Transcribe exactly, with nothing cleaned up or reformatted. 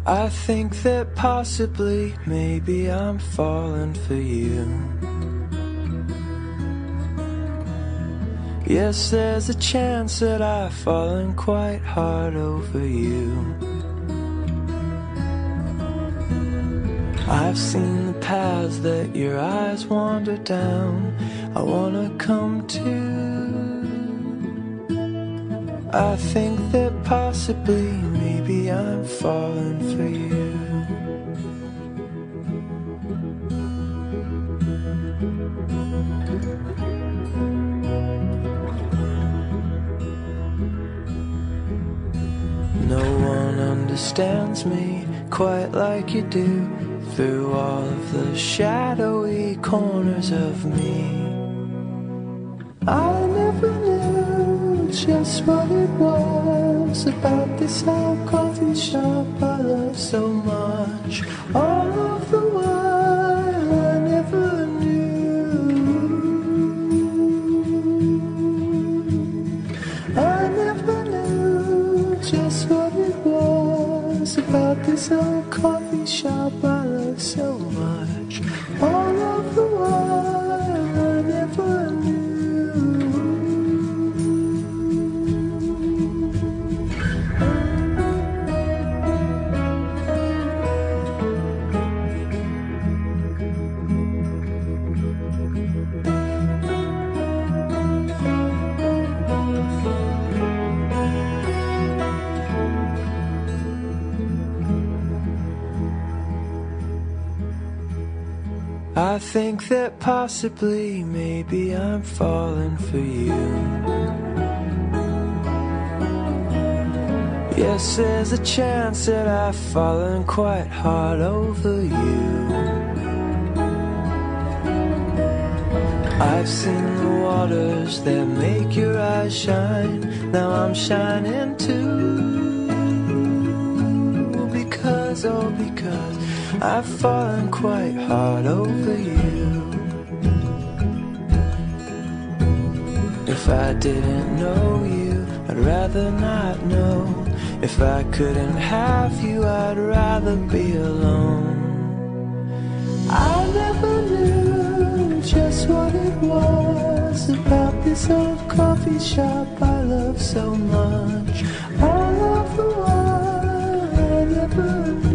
I think that possibly, maybe I'm falling for you. Yes, there's a chance that I've fallen quite hard over you. I've seen the paths that your eyes wander down. I wanna come to. I think that possibly, maybe I'm falling for you. No one understands me quite like you do, through all of the shadowy corners of me. I never knew just what it was about this old coffee shop I love so much. All of the while I never knew. I never knew just what it was about this old coffee shop I love so much. All of the while I never knew. I think that possibly, maybe I'm falling for you. Yes, there's a chance that I've fallen quite hard over you. I've seen the waters that make your eyes shine. Now I'm shining too. Because, oh because I've fallen quite hard over you. If I didn't know you, I'd rather not know. If I couldn't have you, I'd rather be alone. I never knew just what it was about this old coffee shop I love so much. All of the while I never knew.